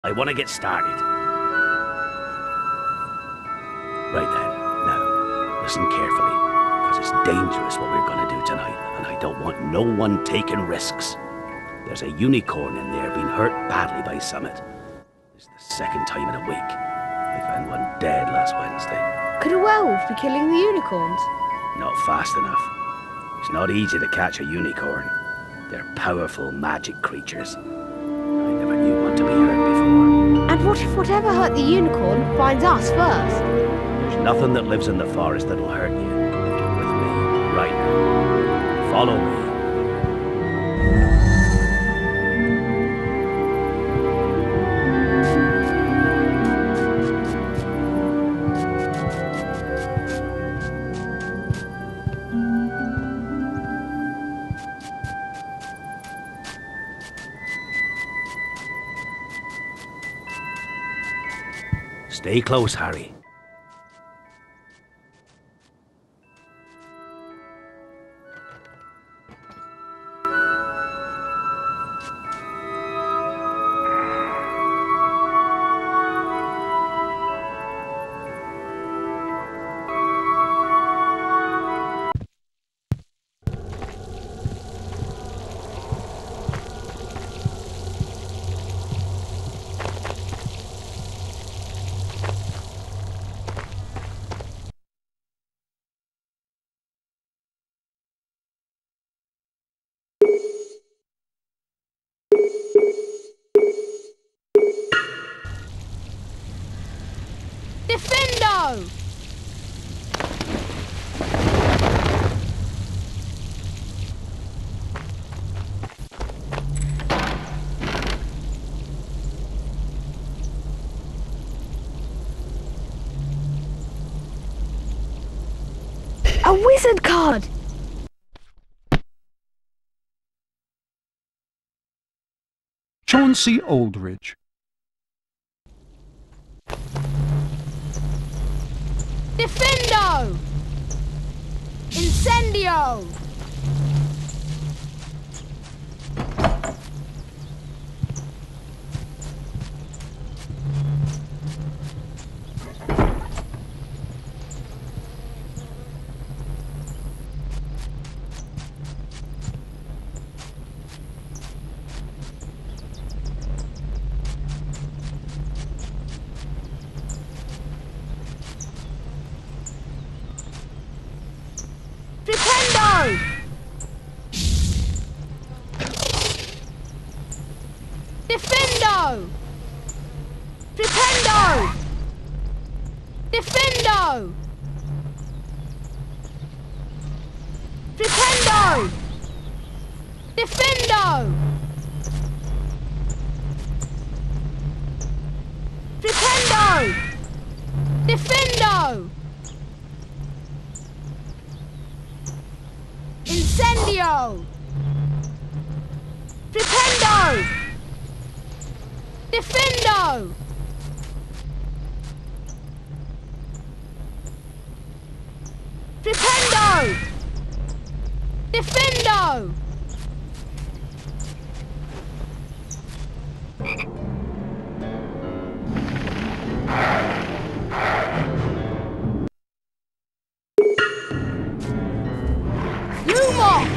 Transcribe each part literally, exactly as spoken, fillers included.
I want to get started. Right then, now, listen carefully, because it's dangerous what we're going to do tonight, and I don't want no one taking risks. There's a unicorn in there being hurt badly by Summit. It's the second time in a week. I found one dead last Wednesday. Could a werewolf be killing the unicorns? Not fast enough. It's not easy to catch a unicorn. They're powerful magic creatures. I never knew one to be hurt before. And what if whatever hurt the unicorn finds us first? There's nothing that lives in the forest that'll hurt you. With me, right now. Follow me. Stay close, Harry. Defendo! A wizard card! Chauncey Aldridge. Defendo! Incendio! Defendo! Defendo! Defendo! Defendo! Defendo! Defendo! Defendo! Defendo! Incendio! Defendo! Defendo! Defendo! Defendo! Lumos!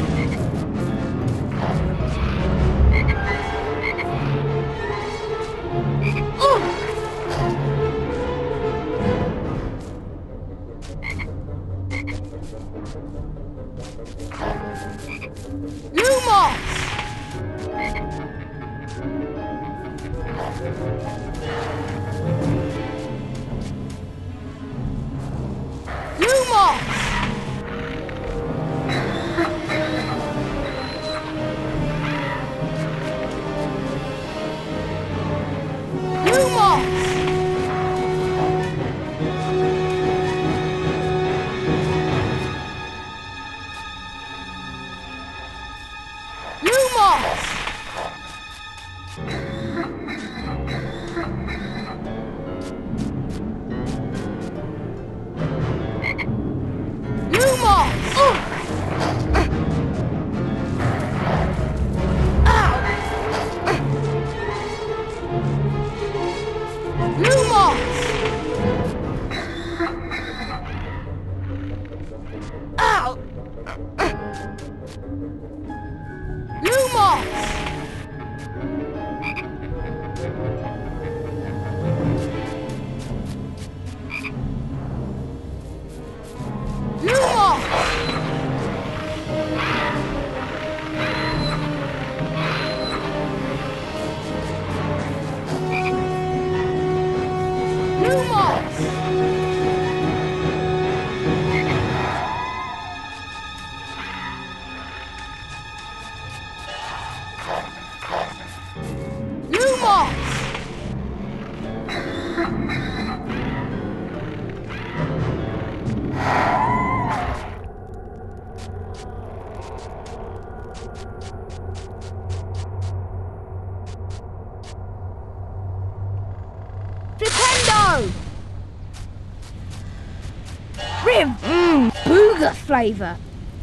Lumos! Lumos! Lumos! Lumos! Lumos! Lumos! Rim! Mmm, booger flavour.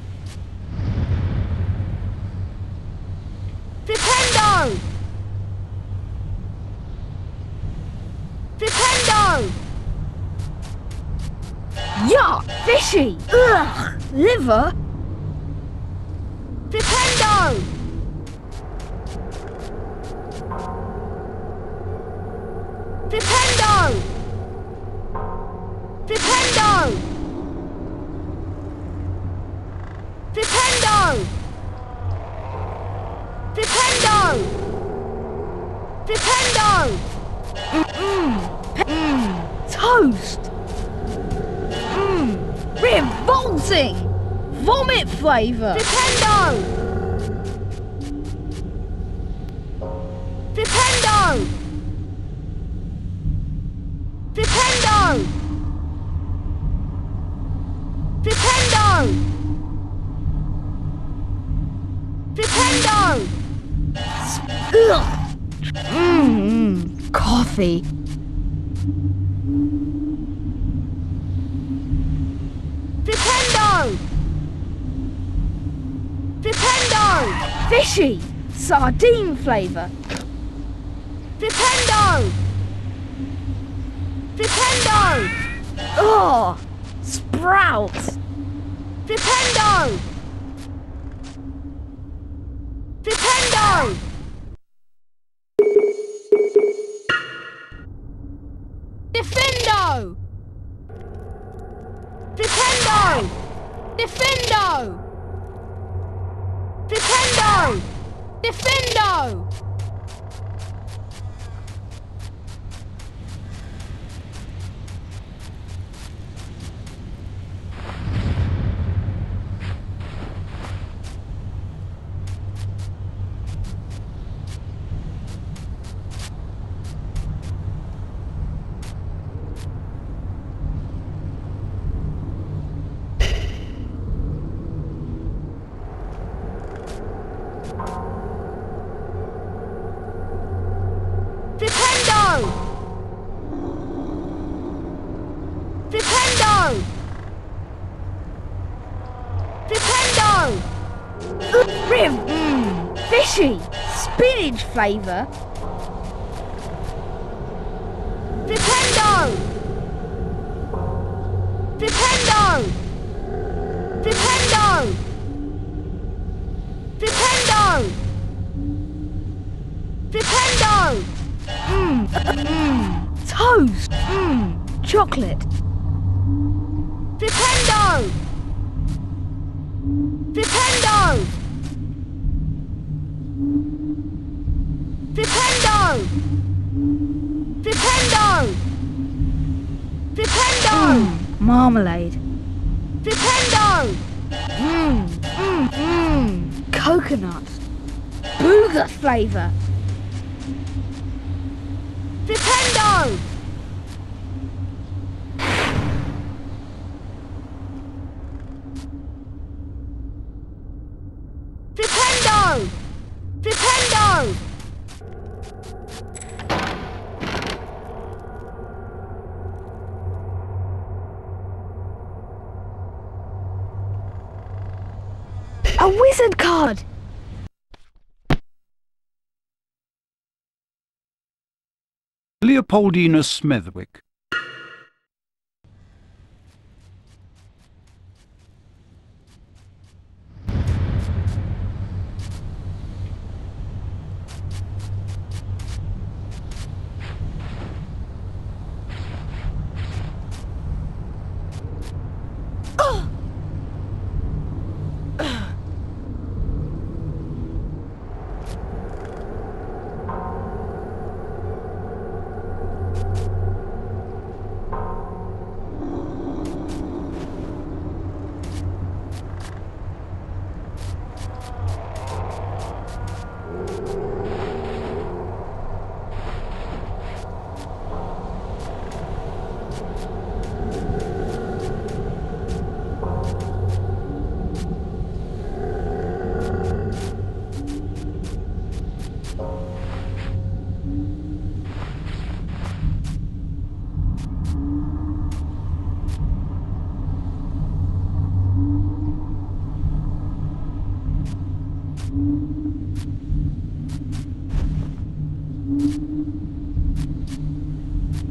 Nintendo! Nintendo! Yuck! Fishy! Ugh! Liver? Nintendo! Nintendo! Nintendo! Nintendo! Nintendo! Nintendo! Mmm, mmm, toast! Mmm, revolting! Vomit flavour! Nintendo! Nintendo! Nintendo! Nintendo! Nintendo! Ugh! Mmm, coffee. Nintendo! Nintendo! Fishy! Sardine flavour. Nintendo! Nintendo! Oh! Sprouts! Nintendo! Nintendo! Defendo! Nintendo! Defendo! Nintendo! Defendo! Nintendo! Nintendo! Nintendo! Rim! Mmm, fishy! Spinach flavour. Nintendo! Nintendo! Nintendo! Nintendo! Nintendo! Mmm, mmm, toast. Mmm, chocolate. Nintendo! Nintendo! Nintendo! Nintendo! Nintendo! Mmm, marmalade. Nintendo! Mmm, mmm, mmm, coconut. Booger flavour. Nintendo! Nintendo! Nintendo! A wizard card. Leopoldina Smethwick.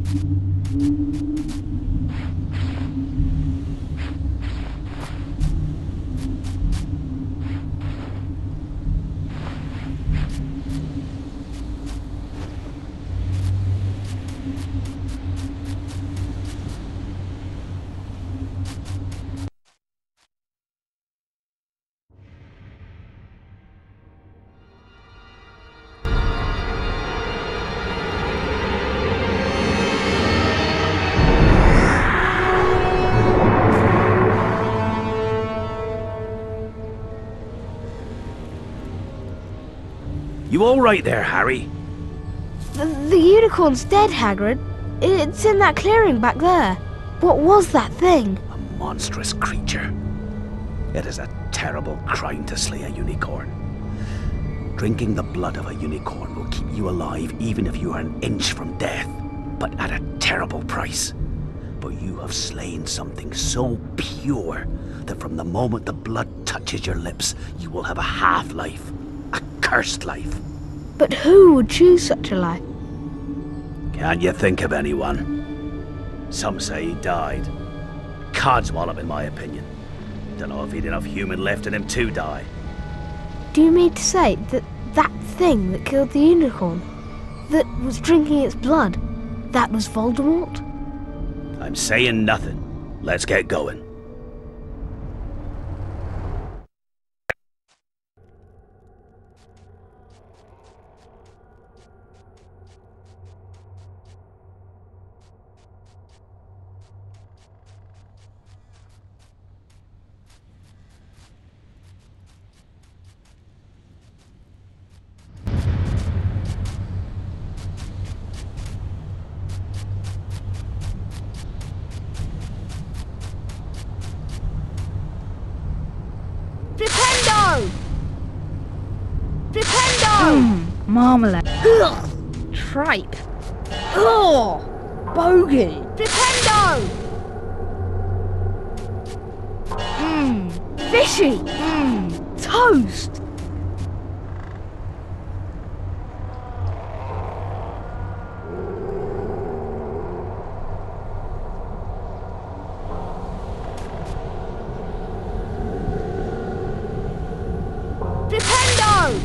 You all right there, Harry? The, the unicorn's dead, Hagrid. It's in that clearing back there. What was that thing? A monstrous creature. It is a terrible crime to slay a unicorn. Drinking the blood of a unicorn will keep you alive even if you are an inch from death, but at a terrible price. But you have slain something so pure that from the moment the blood touches your lips, you will have a half-life. A cursed life. But who would choose such a life? Can't you think of anyone? Some say he died. Codswallop, in my opinion. Don't know if he'd enough human left in him to die. Do you mean to say that that thing that killed the unicorn, that was drinking its blood, that was Voldemort? I'm saying nothing. Let's get going. Flipendo! Flipendo! Mmm, marmalade. Ugh, tripe. Ugh, bogey. Flipendo! Mmm, fishy. Mmm, toast. Flipendo!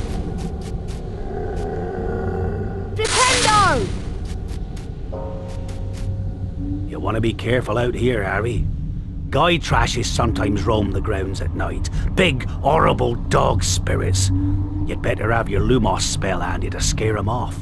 Flipendo! You want to be careful out here, Harry. Guy trashes sometimes roam the grounds at night. Big, horrible dog spirits. You'd better have your Lumos spell handy to scare 'em off.